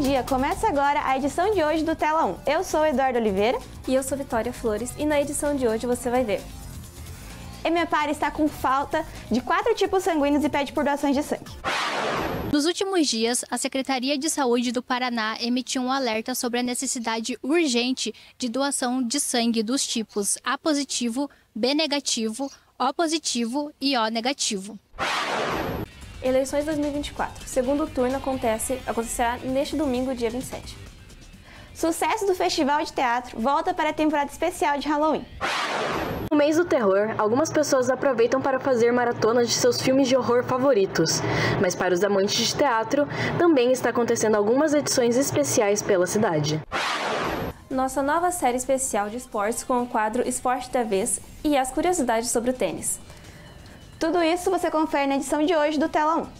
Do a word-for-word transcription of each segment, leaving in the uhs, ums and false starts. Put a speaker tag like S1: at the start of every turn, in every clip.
S1: dia! Começa agora a edição de hoje do Tela um. Eu sou Eduardo Oliveira.
S2: E eu sou Vitória Flores. E na edição de hoje você vai ver:
S1: Emepar está com falta de quatro tipos sanguíneos e pede por doações de sangue.
S3: Nos últimos dias, a Secretaria de Saúde do Paraná emitiu um alerta sobre a necessidade urgente de doação de sangue dos tipos A positivo, B negativo, O positivo e O negativo.
S2: Eleições dois mil e vinte e quatro. Segundo turno acontece, acontecerá neste domingo, dia vinte e sete.
S1: Sucesso do Festival de Teatro volta para a temporada especial de Halloween.
S4: No mês do terror, algumas pessoas aproveitam para fazer maratonas de seus filmes de horror favoritos. Mas para os amantes de teatro, também está acontecendo algumas edições especiais pela cidade.
S2: Nossa nova série especial de esportes com o quadro Esporte da Vez e as curiosidades sobre o tênis.
S1: Tudo isso você confere na edição de hoje do Tela um.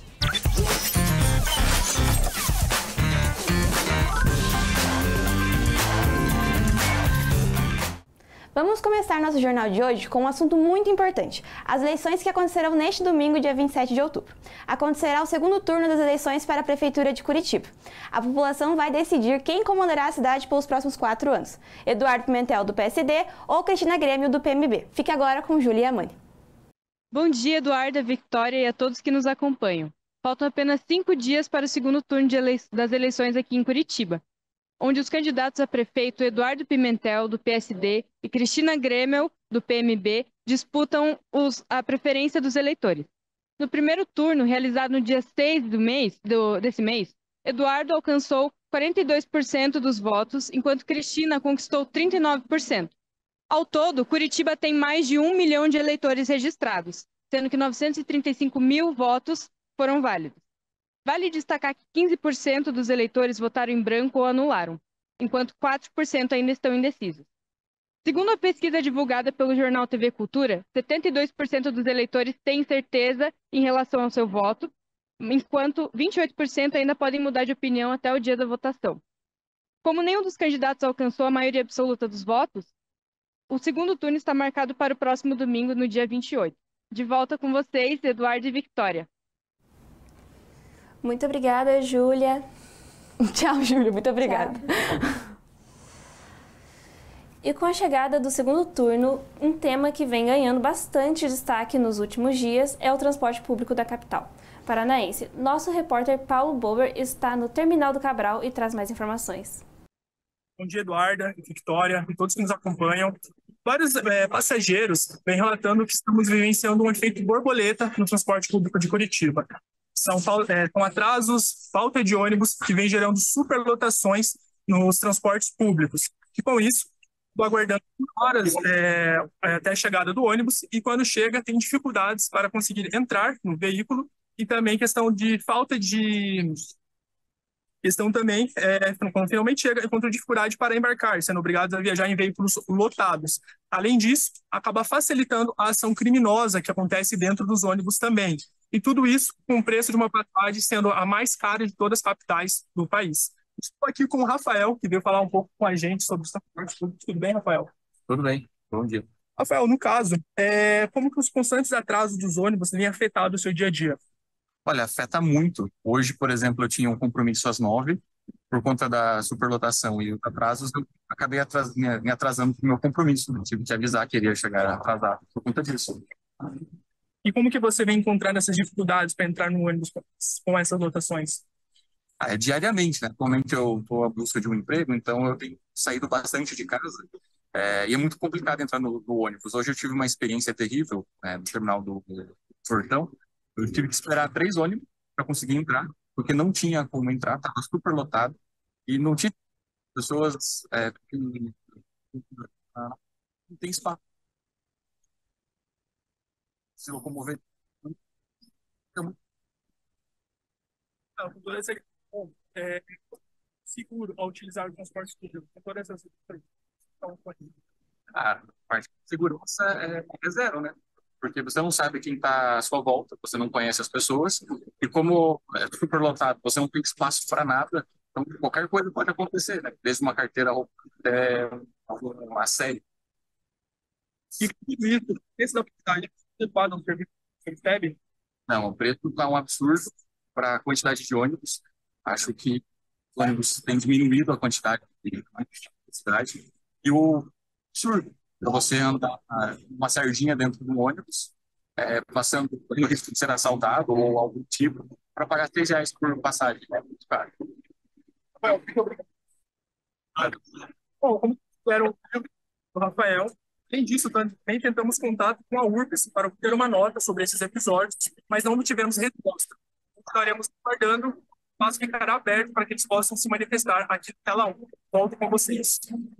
S1: Vamos começar nosso jornal de hoje com um assunto muito importante: as eleições que acontecerão neste domingo, dia vinte e sete de outubro. Acontecerá o segundo turno das eleições para a Prefeitura de Curitiba. A população vai decidir quem comandará a cidade pelos próximos quatro anos: Eduardo Pimentel, do P S D, ou Cristina Grêmio, do P M B. Fique agora com Júlia Amani.
S5: Bom dia, Eduarda, Victória e a todos que nos acompanham. Faltam apenas cinco dias para o segundo turno de ele... das eleições aqui em Curitiba, onde os candidatos a prefeito Eduardo Pimentel, do P S D, e Cristina Grêmio, do P M B, disputam os... a preferência dos eleitores. No primeiro turno, realizado no dia seis do mês, do... desse mês, Eduardo alcançou quarenta e dois por cento dos votos, enquanto Cristina conquistou trinta e nove por cento. Ao todo, Curitiba tem mais de um milhão de eleitores registrados, sendo que novecentos e trinta e cinco mil votos foram válidos. Vale destacar que quinze por cento dos eleitores votaram em branco ou anularam, enquanto quatro por cento ainda estão indecisos. Segundo a pesquisa divulgada pelo jornal T V Cultura, setenta e dois por cento dos eleitores têm certeza em relação ao seu voto, enquanto vinte e oito por cento ainda podem mudar de opinião até o dia da votação. Como nenhum dos candidatos alcançou a maioria absoluta dos votos, o segundo turno está marcado para o próximo domingo, no dia vinte e oito. De volta com vocês, Eduardo e Victória.
S2: Muito obrigada, Júlia.
S1: Tchau, Júlia. Muito obrigada.
S2: Tchau. E com a chegada do segundo turno, um tema que vem ganhando bastante destaque nos últimos dias é o transporte público da capital paranaense. Nosso repórter Paulo Bober está no Terminal do Cabral e traz mais informações.
S6: Bom dia, Eduarda, Victória e todos que nos acompanham. Vários é, passageiros vêm relatando que estamos vivenciando um efeito borboleta no transporte público de Curitiba. São, é, são atrasos, falta de ônibus, que vem gerando superlotações nos transportes públicos. E com isso, estou aguardando horas é, até a chegada do ônibus, e quando chega tem dificuldades para conseguir entrar no veículo, e também questão de falta de... Questão também, é, quando finalmente chega, encontra dificuldade para embarcar, sendo obrigados a viajar em veículos lotados. Além disso, acaba facilitando a ação criminosa que acontece dentro dos ônibus também. E tudo isso com o preço de uma passagem sendo a mais cara de todas as capitais do país. Estou aqui com o Rafael, que veio falar um pouco com a gente sobre os transportes públicos. Tudo bem, Rafael?
S7: Tudo bem, bom dia.
S6: Rafael, no caso, é, como que os constantes atrasos dos ônibus têm afetado o seu dia a dia?
S7: Olha, afeta muito. Hoje, por exemplo, eu tinha um compromisso às nove, por conta da superlotação e os atrasos, eu acabei atras... me atrasando para o meu compromisso. Eu tive que avisar que iria chegar atrasado por conta disso.
S6: E como que você vem encontrando essas dificuldades para entrar no ônibus com essas lotações?
S7: Ah, é diariamente, né? Atualmente eu estou à busca de um emprego, então eu tenho saído bastante de casa. É, e é muito complicado entrar no, no ônibus. Hoje eu tive uma experiência terrível, né, no terminal do, do Fortão. Eu tive que esperar três ônibus para conseguir entrar, porque não tinha como entrar, estava super lotado e não tinha pessoas é, que não tem espaço se locomover. Então,
S6: Não, com toda essa questão, é, seguro ao utilizar o transporte público, com todas essas
S7: a parte de segurança é, é zero, né? Porque você não sabe quem está à sua volta, você não conhece as pessoas, e como é super lotado, você não tem espaço para nada, então qualquer coisa pode acontecer, né? Desde uma carteira até uma série.
S6: E tudo isso, esse da cidade, você paga um serviço que você recebe?
S7: Não, o preço está um absurdo para a quantidade de ônibus. Acho que os ônibus têm diminuído a quantidade de cidade. E o absurdo para você andar uma sardinha dentro de um ônibus, é, passando por risco de ser assaltado ou algum tipo, para pagar três reais por passagem. É muito caro.
S6: Rafael, muito obrigado. Bom, como era o Rafael, além disso, também tentamos contato com a URBS para obter uma nota sobre esses episódios, mas não obtivemos resposta. Estaremos aguardando, o espaço ficará aberto para que eles possam se manifestar aqui na tela um. Volto com vocês.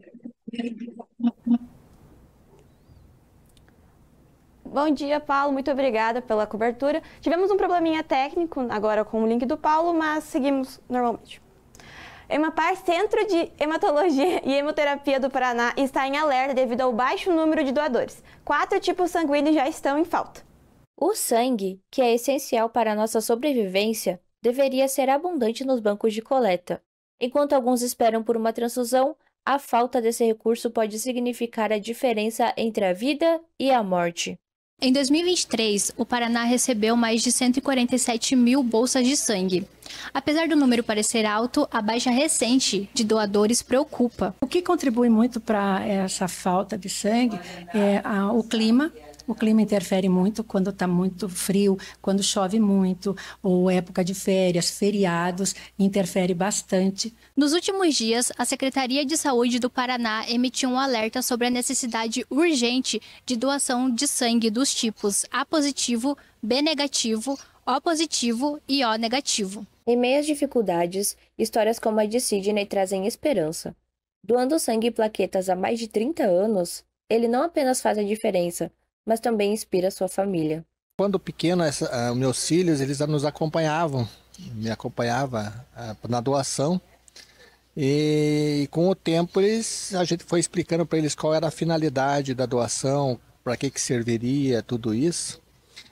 S1: Bom dia, Paulo. Muito obrigada pela cobertura. Tivemos um probleminha técnico agora com o link do Paulo, mas seguimos normalmente. Hemapar, Centro de Hematologia e Hemoterapia do Paraná, está em alerta devido ao baixo número de doadores. Quatro tipos sanguíneos já estão em falta.
S8: O sangue, que é essencial para a nossa sobrevivência, deveria ser abundante nos bancos de coleta. Enquanto alguns esperam por uma transfusão, a falta desse recurso pode significar a diferença entre a vida e a morte.
S3: Em dois mil e vinte e três, o Paraná recebeu mais de cento e quarenta e sete mil bolsas de sangue. Apesar do número parecer alto, a baixa recente de doadores preocupa.
S9: O que contribui muito para essa falta de sangue é a, o clima. O clima interfere muito quando está muito frio, quando chove muito, ou época de férias, feriados, interfere bastante.
S3: Nos últimos dias, a Secretaria de Saúde do Paraná emitiu um alerta sobre a necessidade urgente de doação de sangue dos tipos A positivo, B negativo, O positivo e O negativo.
S8: Em meio às dificuldades, histórias como a de Sidney trazem esperança. Doando sangue e plaquetas há mais de trinta anos, ele não apenas faz a diferença, mas também inspira sua família.
S10: Quando pequeno, essa, uh, meus filhos, eles nos acompanhavam, me acompanhavam uh, na doação. E, e com o tempo eles, a gente foi explicando para eles qual era a finalidade da doação, para que, que serviria tudo isso.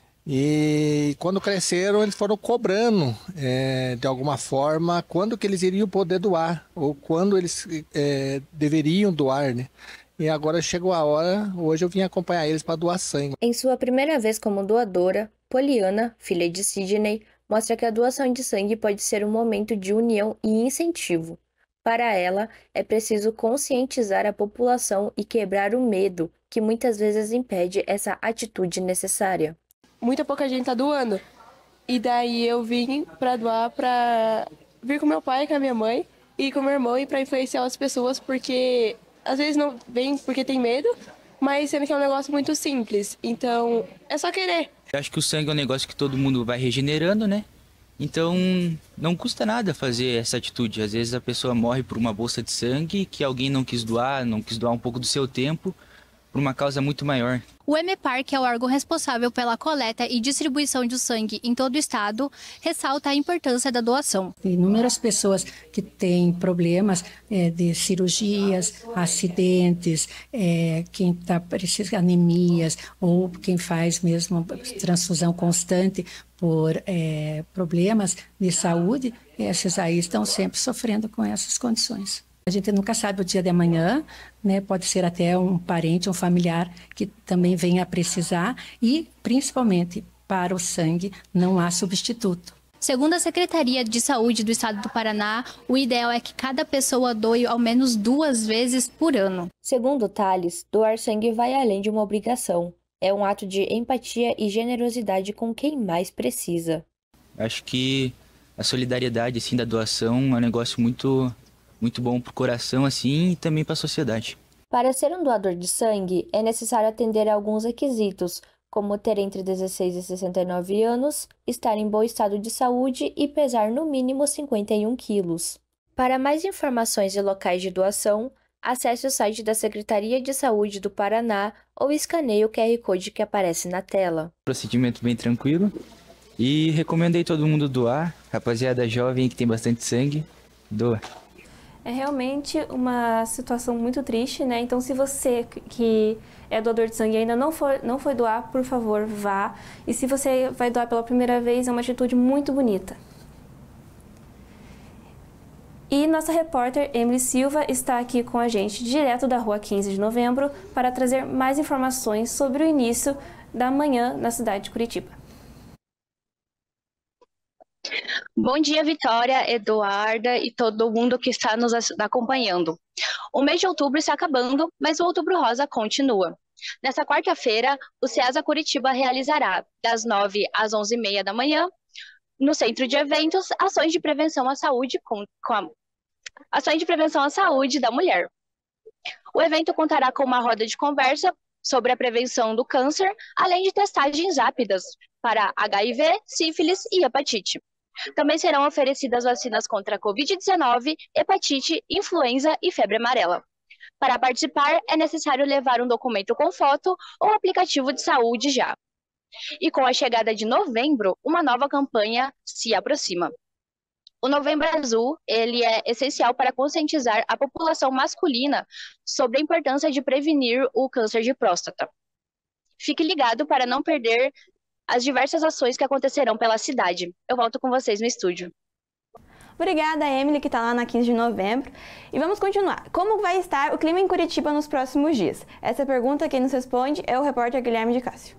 S10: E quando cresceram, eles foram cobrando, é, de alguma forma, quando que eles iriam poder doar, ou quando eles é, deveriam doar, né? E agora chegou a hora, hoje eu vim acompanhar eles para doar sangue.
S8: Em sua primeira vez como doadora, Poliana, filha de Sidney, mostra que a doação de sangue pode ser um momento de união e incentivo. Para ela, é preciso conscientizar a população e quebrar o medo, que muitas vezes impede essa atitude necessária.
S11: Muita pouca gente tá doando, e daí eu vim para doar para vir com meu pai, com a minha mãe e com meu irmão e para influenciar as pessoas, porque às vezes não vem porque tem medo, mas sendo que é um negócio muito simples. Então, é só querer.
S12: Eu acho que o sangue é um negócio que todo mundo vai regenerando, né? Então, não custa nada fazer essa atitude. Às vezes a pessoa morre por uma bolsa de sangue que alguém não quis doar, não quis doar um pouco do seu tempo, por uma causa muito maior.
S3: O Hemapar, que é o órgão responsável pela coleta e distribuição de sangue em todo o estado, ressalta a importância da doação.
S9: Inúmeras pessoas que têm problemas é, de cirurgias, acidentes, é, quem tá precisa de anemias, ou quem faz mesmo transfusão constante por é, problemas de saúde, esses aí estão sempre sofrendo com essas condições. A gente nunca sabe o dia de amanhã, né? Pode ser até um parente, um familiar que também venha a precisar, e principalmente para o sangue não há substituto.
S3: Segundo a Secretaria de Saúde do Estado do Paraná, o ideal é que cada pessoa doe ao menos duas vezes por ano.
S8: Segundo Thales, doar sangue vai além de uma obrigação. É um ato de empatia e generosidade com quem mais precisa.
S12: Acho que a solidariedade assim, da doação é um negócio muito... muito bom para o coração assim e também para a sociedade.
S8: Para ser um doador de sangue, é necessário atender a alguns requisitos, como ter entre dezesseis e sessenta e nove anos, estar em bom estado de saúde e pesar no mínimo cinquenta e um quilos. Para mais informações e locais de doação, acesse o site da Secretaria de Saúde do Paraná ou escaneie o Q R Code que aparece na tela.
S12: Procedimento bem tranquilo e recomendo aí todo mundo doar. Rapaziada jovem que tem bastante sangue, doa.
S2: É realmente uma situação muito triste, né? Então, se você que é doador de sangue e ainda não, for, não foi doar, por favor, vá. E se você vai doar pela primeira vez, é uma atitude muito bonita. E nossa repórter Emily Silva está aqui com a gente, direto da rua quinze de novembro, para trazer mais informações sobre o início da manhã na cidade de Curitiba.
S13: Bom dia, Vitória, Eduarda e todo mundo que está nos acompanhando. O mês de outubro está acabando, mas o Outubro Rosa continua. Nessa quarta-feira, o SEASA Curitiba realizará, das nove às onze e meia da manhã, no Centro de Eventos, ações de prevenção à saúde com, com a, ações de prevenção à saúde da mulher. O evento contará com uma roda de conversa sobre a prevenção do câncer, além de testagens rápidas para H I V, sífilis e hepatite. Também serão oferecidas vacinas contra a covid dezenove, hepatite, influenza e febre amarela. Para participar, é necessário levar um documento com foto ou aplicativo de saúde já. E com a chegada de novembro, uma nova campanha se aproxima. O Novembro Azul, ele é essencial para conscientizar a população masculina sobre a importância de prevenir o câncer de próstata. Fique ligado para não perder as diversas ações que acontecerão pela cidade. Eu volto com vocês no estúdio.
S1: Obrigada, Emily, que está lá na quinze de novembro. E vamos continuar. Como vai estar o clima em Curitiba nos próximos dias? Essa pergunta, quem nos responde é o repórter Guilherme de Cássio.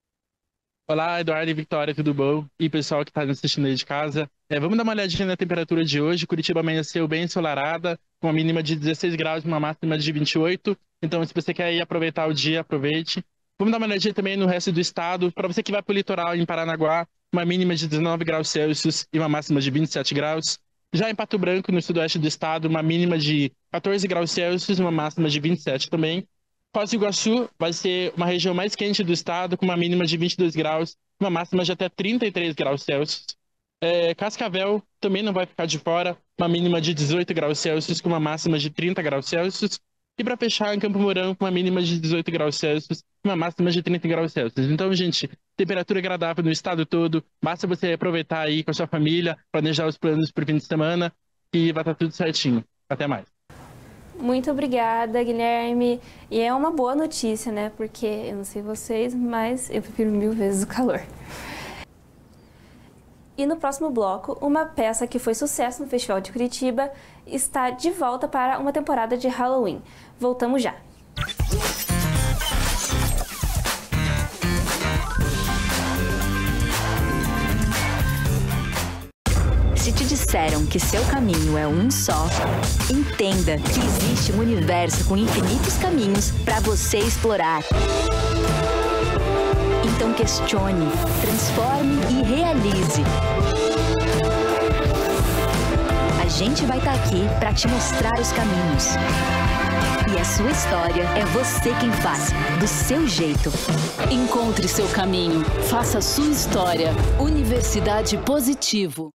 S14: Olá, Eduardo e Victória, tudo bom? E pessoal que está nos assistindo aí de casa. É, vamos dar uma olhadinha na temperatura de hoje. Curitiba amanheceu bem ensolarada, com uma mínima de dezesseis graus e uma máxima de vinte e oito. Então, se você quer ir aproveitar o dia, aproveite. Vamos dar uma olhadinha também no resto do estado. Para você que vai para o litoral, em Paranaguá, uma mínima de dezenove graus Celsius e uma máxima de vinte e sete graus. Já em Pato Branco, no sudoeste do estado, uma mínima de quatorze graus Celsius e uma máxima de vinte e sete também. Foz do Iguaçu vai ser uma região mais quente do estado, com uma mínima de vinte e dois graus, uma máxima de até trinta e três graus Celsius. É, Cascavel também não vai ficar de fora, uma mínima de dezoito graus Celsius, com uma máxima de trinta graus Celsius. E para fechar, em Campo Mourão, com uma mínima de dezoito graus Celsius, uma máxima de trinta graus Celsius. Então, gente, temperatura agradável no estado todo, basta você aproveitar aí com a sua família, planejar os planos para o fim de semana, e vai estar tudo certinho. Até mais.
S2: Muito obrigada, Guilherme. E é uma boa notícia, né? Porque, eu não sei vocês, mas eu prefiro mil vezes o calor. E no próximo bloco, uma peça que foi sucesso no Festival de Curitiba está de volta para uma temporada de Halloween. Voltamos já.
S15: Se te disseram que seu caminho é um só, entenda que existe um universo com infinitos caminhos para você explorar. Então questione, transforme e realize. A gente vai estar aqui para te mostrar os caminhos. E a sua história é você quem faz, do seu jeito.
S16: Encontre seu caminho, faça a sua história. Universidade Positivo.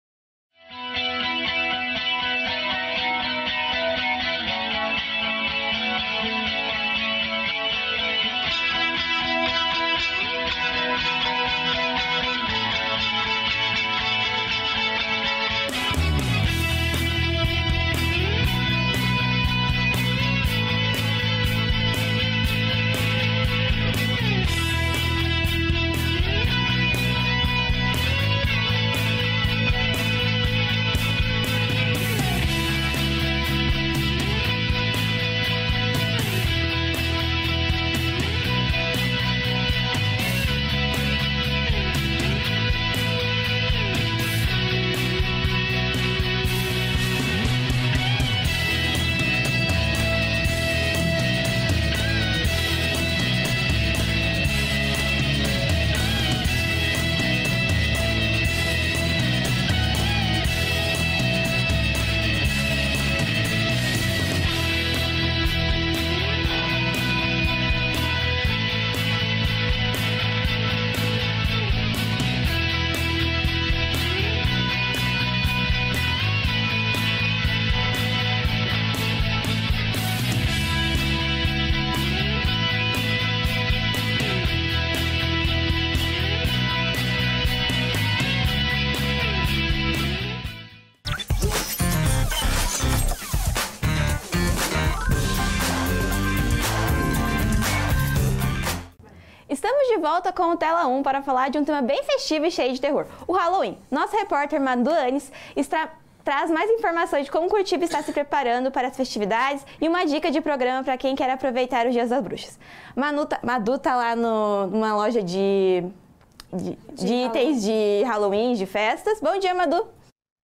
S1: Estamos de volta com o Tela um para falar de um tema bem festivo e cheio de terror, o Halloween. Nosso repórter Madu Anis está, traz mais informações de como Curitiba está se preparando para as festividades e uma dica de programa para quem quer aproveitar os Dias das Bruxas. Manu tá, Madu está lá no, numa loja de, de, de, de itens de Halloween, de festas. Bom dia, Madu!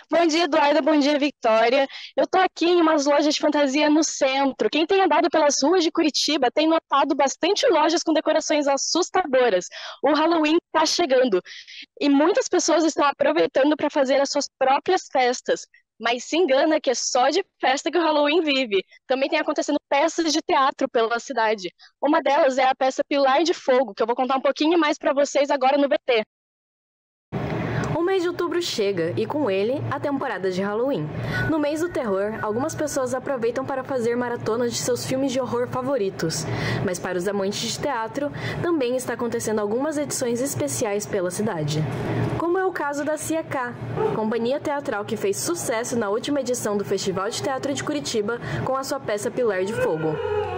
S17: Bom dia, Eduarda. Bom dia, Victória. Eu tô aqui em umas lojas de fantasia no centro. Quem tem andado pelas ruas de Curitiba tem notado bastante lojas com decorações assustadoras. O Halloween tá chegando e muitas pessoas estão aproveitando para fazer as suas próprias festas. Mas se engana que é só de festa que o Halloween vive. Também tem acontecendo peças de teatro pela cidade. Uma delas é a peça Pilar de Fogo, que eu vou contar um pouquinho mais para vocês agora no V T.
S4: O mês de outubro chega e com ele a temporada de Halloween. No mês do terror, algumas pessoas aproveitam para fazer maratonas de seus filmes de horror favoritos. Mas para os amantes de teatro, também está acontecendo algumas edições especiais pela cidade. Como é o caso da C I A K, companhia teatral que fez sucesso na última edição do Festival de Teatro de Curitiba com a sua peça Pilar de Fogo.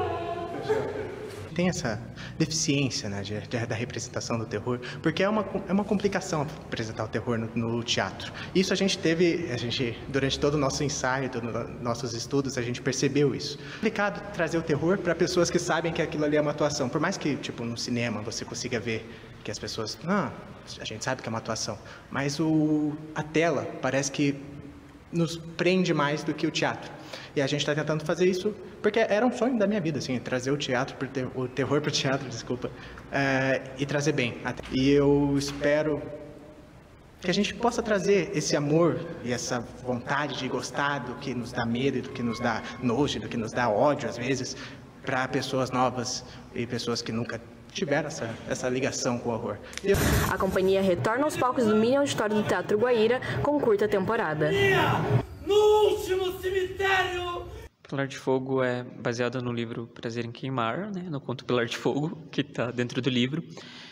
S18: Tem essa deficiência, né, de, de, da representação do terror, porque é uma, é uma complicação apresentar o terror no, no teatro. Isso a gente teve, a gente, durante todo o nosso ensaio, todos os nossos estudos, a gente percebeu isso. É complicado trazer o terror para pessoas que sabem que aquilo ali é uma atuação. Por mais que, tipo, no cinema você consiga ver que as pessoas, ah, a gente sabe que é uma atuação, mas o, a tela parece que nos prende mais do que o teatro. E a gente está tentando fazer isso porque era um sonho da minha vida, assim, trazer o teatro, pro ter, o terror para o teatro, desculpa, é, e trazer bem. E eu espero que a gente possa trazer esse amor e essa vontade de gostar do que nos dá medo e do que nos dá nojo, do que nos dá ódio, às vezes, para pessoas novas e pessoas que nunca tiveram essa, essa ligação com o horror. Eu...
S4: A companhia retorna aos palcos do Mini Auditório do Teatro Guaíra com curta temporada.
S19: No último cemitério!
S20: Pilar de Fogo é baseada no livro Prazer em Queimar, né, no conto Pilar de Fogo, que está dentro do livro.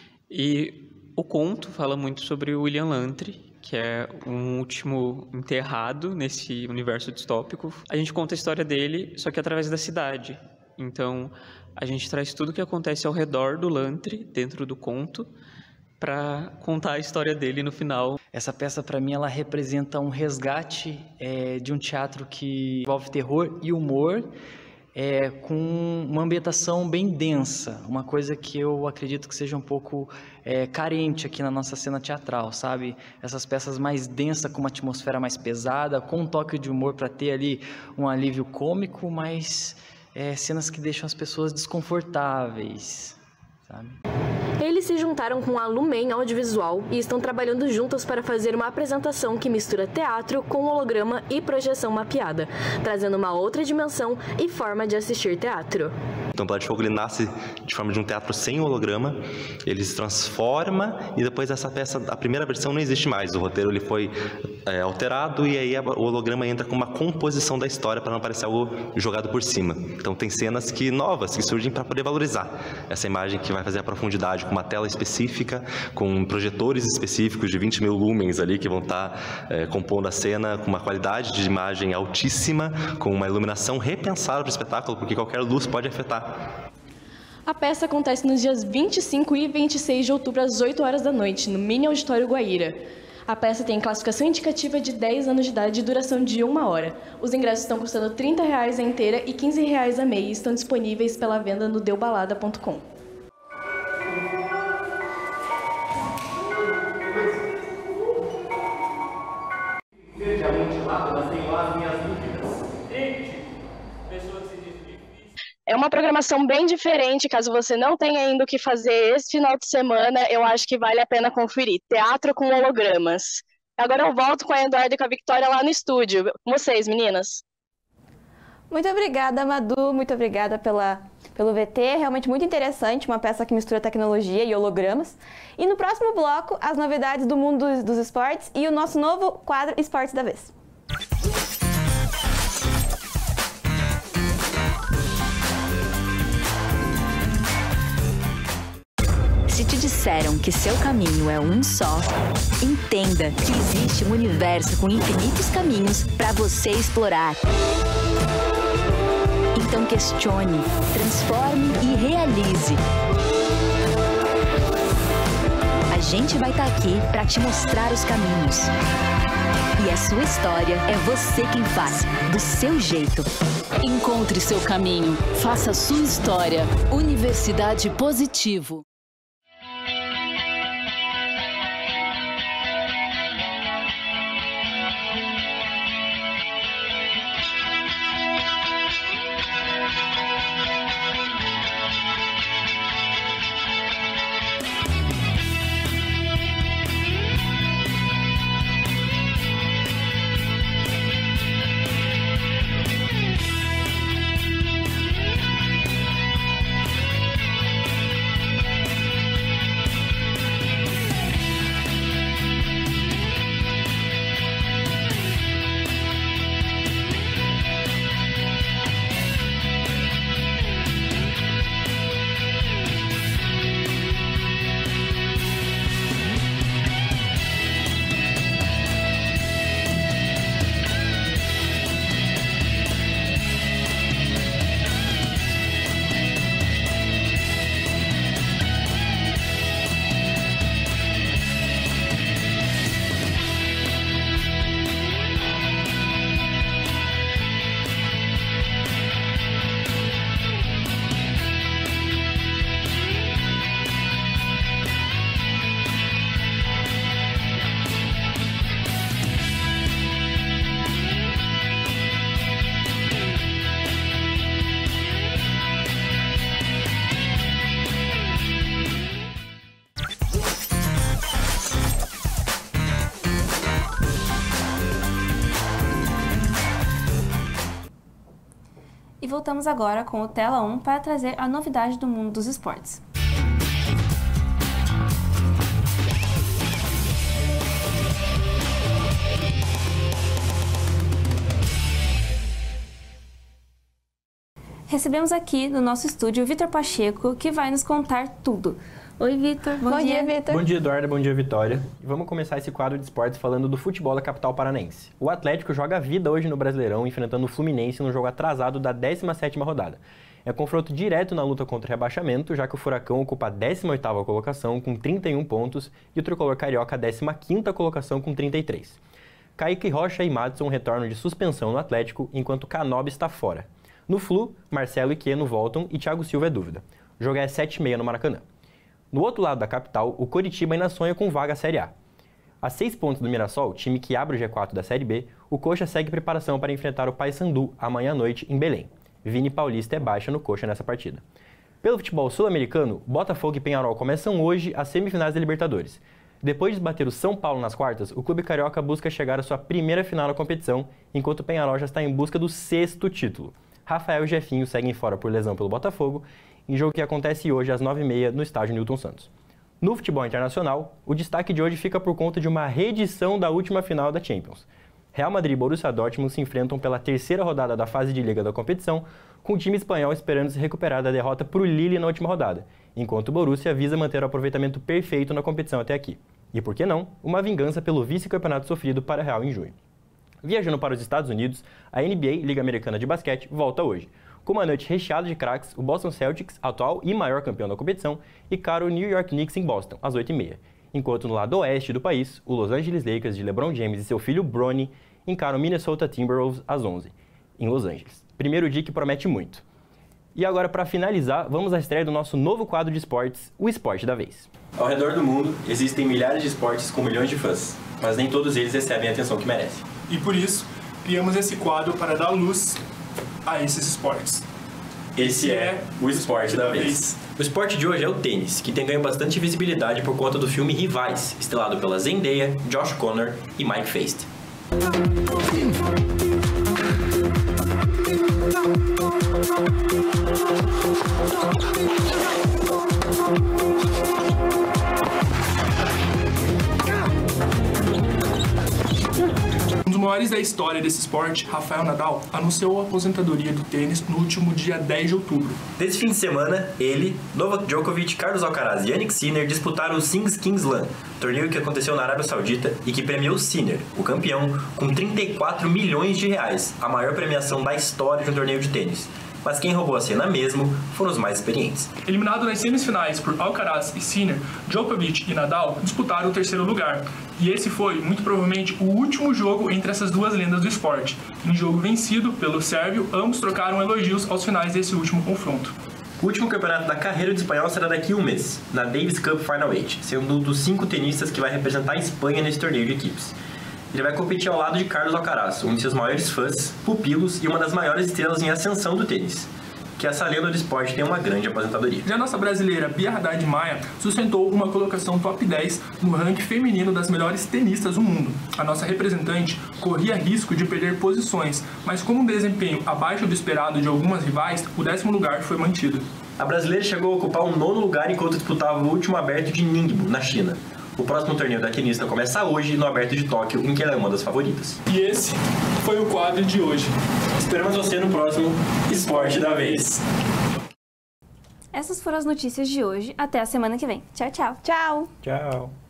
S20: E o conto fala muito sobre o William Lantry, que é um último enterrado nesse universo distópico. A gente conta a história dele, só que através da cidade. Então, a gente traz tudo o que acontece ao redor do Lantry, dentro do conto, para contar a história dele no final.
S21: Essa peça, para mim, ela representa um resgate é, de um teatro que envolve terror e humor, é, com uma ambientação bem densa, uma coisa que eu acredito que seja um pouco é, carente aqui na nossa cena teatral, sabe? Essas peças mais densas, com uma atmosfera mais pesada, com um toque de humor para ter ali um alívio cômico, mas é, cenas que deixam as pessoas desconfortáveis, sabe?
S4: Eles se juntaram com a Lumen Audiovisual e estão trabalhando juntos para fazer uma apresentação que mistura teatro com holograma e projeção mapeada, trazendo uma outra dimensão e forma de assistir teatro.
S22: Então, o Pilar de Fogo ele nasce de forma de um teatro sem holograma, ele se transforma e depois essa peça, a primeira versão não existe mais, o roteiro ele foi é, alterado e aí a, o holograma entra com uma composição da história para não parecer algo jogado por cima. Então tem cenas que novas que surgem para poder valorizar essa imagem que vai fazer a profundidade com uma tela específica, com projetores específicos de vinte mil lumens ali que vão estar é, compondo a cena com uma qualidade de imagem altíssima, com uma iluminação repensada para o espetáculo, porque qualquer luz pode afetar.
S4: A peça acontece nos dias vinte e cinco e vinte e seis de outubro às oito horas da noite, no Mini Auditório Guaíra. A peça tem classificação indicativa de dez anos de idade e duração de uma hora. Os ingressos estão custando trinta reais a inteira e quinze reais a meia e estão disponíveis pela venda no deu balada ponto com.
S17: É uma programação bem diferente, caso você não tenha ainda o que fazer esse final de semana, eu acho que vale a pena conferir. Teatro com hologramas. Agora eu volto com a Eduarda e com a Victória lá no estúdio. Com vocês, meninas.
S1: Muito obrigada, Madu. Muito obrigada pela, pelo V T. Realmente muito interessante, uma peça que mistura tecnologia e hologramas. E no próximo bloco, as novidades do mundo dos, dos esportes e o nosso novo quadro Esportes da Vez.
S15: Se te disseram que seu caminho é um só, entenda que existe um universo com infinitos caminhos para você explorar. Então questione, transforme e realize. A gente vai estar aqui para te mostrar os caminhos. E a sua história é você quem faz, do seu jeito.
S16: Encontre seu caminho, faça a sua história. Universidade Positivo.
S2: E voltamos agora com o Tela um para trazer a novidade do mundo dos esportes. Recebemos aqui no nosso estúdio o Vitor Pacheco, que vai nos contar tudo. Oi, Vitor. Bom,
S1: Bom
S2: dia,
S1: dia Vitor.
S5: Bom dia, Eduardo. Bom dia, Vitória. E vamos começar esse quadro de esportes falando do futebol da capital paranaense. O Atlético joga a vida hoje no Brasileirão, enfrentando o Fluminense no jogo atrasado da décima sétima rodada. É confronto direto na luta contra o rebaixamento, já que o Furacão ocupa a décima oitava colocação com trinta e um pontos e o Tricolor Carioca a décima quinta colocação com trinta e três. Kaique Rocha e Madison retornam de suspensão no Atlético, enquanto Canobi está fora. No Flu, Marcelo e Queno voltam e Thiago Silva é dúvida. O jogo é às sete e meia no Maracanã. No outro lado da capital, o Coritiba ainda sonha com vaga à Série A. A seis pontos do Mirassol, time que abre o G quatro da Série B, o Coxa segue preparação para enfrentar o Paysandu amanhã à noite em Belém. Vini Paulista é baixa no Coxa nessa partida. Pelo futebol sul-americano, Botafogo e Peñarol começam hoje as semifinais da Libertadores. Depois de bater o São Paulo nas quartas, o clube carioca busca chegar à sua primeira final na competição, enquanto o Peñarol já está em busca do sexto título. Rafael e Jefinho seguem fora por lesão pelo Botafogo, em jogo que acontece hoje às nove e meia no estádio Newton Santos. No futebol internacional, o destaque de hoje fica por conta de uma reedição da última final da Champions. Real Madrid e Borussia Dortmund se enfrentam pela terceira rodada da fase de liga da competição, com o time espanhol esperando se recuperar da derrota para o Lille na última rodada, enquanto o Borussia visa manter o aproveitamento perfeito na competição até aqui. E por que não, uma vingança pelo vice-campeonato sofrido para a Real em junho. Viajando para os Estados Unidos, a N B A, Liga Americana de Basquete, volta hoje. Com uma noite recheada de craques, o Boston Celtics, atual e maior campeão da competição, encara o New York Knicks em Boston, às oito e meia. Enquanto no lado oeste do país, o Los Angeles Lakers de LeBron James e seu filho Bronny encaram o Minnesota Timberwolves às onze, em Los Angeles. Primeiro dia que promete muito. E agora, para finalizar, vamos à estreia do nosso novo quadro de esportes, o Esporte da Vez.
S7: Ao redor do mundo, existem milhares de esportes com milhões de fãs, mas nem todos eles recebem a atenção que merecem.
S6: E por isso, criamos esse quadro para dar luz a esses esportes.
S7: Esse é o Esporte da Vez. O esporte de hoje é o tênis, que tem ganho bastante visibilidade por conta do filme Rivais, estrelado pela Zendaya, Josh Connor e Mike Feist.
S6: Um dos maiores da história desse esporte, Rafael Nadal, anunciou a aposentadoria do tênis no último dia dez de outubro.
S7: Nesse fim de semana, ele, Novak Djokovic, Carlos Alcaraz e Jannik Sinner disputaram o Sings Kings Slam, torneio que aconteceu na Arábia Saudita e que premiou Sinner, o campeão, com trinta e quatro milhões de reais, a maior premiação da história de um torneio de tênis. Mas quem roubou a cena mesmo foram os mais experientes.
S6: Eliminado nas semifinais por Alcaraz e Sinner, Djokovic e Nadal disputaram o terceiro lugar. E esse foi, muito provavelmente, o último jogo entre essas duas lendas do esporte. Em jogo vencido pelo sérvio, ambos trocaram elogios aos finais desse último confronto.
S7: O último campeonato da carreira do espanhol será daqui a um mês, na Davis Cup Final oito, sendo um dos cinco tenistas que vai representar a Espanha nesse torneio de equipes. Ele vai competir ao lado de Carlos Alcaraz, um de seus maiores fãs, pupilos e uma das maiores estrelas em ascensão do tênis. Que essa lenda do esporte tem uma grande aposentadoria.
S6: Já a nossa brasileira Bia Haddad Maia sustentou uma colocação top dez no ranking feminino das melhores tenistas do mundo. A nossa representante corria risco de perder posições, mas com um desempenho abaixo do esperado de algumas rivais, o décimo lugar foi mantido.
S7: A brasileira chegou a ocupar o nono lugar enquanto disputava o último aberto de Ningbo, na China. O próximo torneio da tenista começa hoje no Aberto de Tóquio, em que ela é uma das favoritas.
S6: E esse foi o quadro de hoje.
S7: Esperamos você no próximo Esporte da Vez.
S2: Essas foram as notícias de hoje. Até a semana que vem. Tchau, tchau.
S1: Tchau.
S5: Tchau.